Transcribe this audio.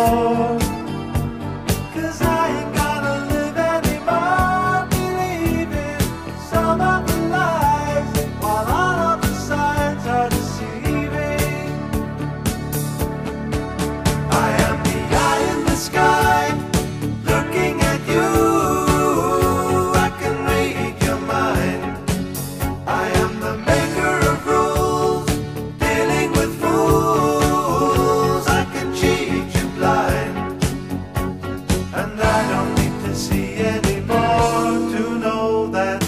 more. 'Cause I ain't gonna live anymore believing some of the lies, while all of the signs are deceiving. I am the eye in the sky, looking at you. I can read your mind. I am the maker of rules, dealing with fools. I can cheat you blind, and I don't need to see anymore to know that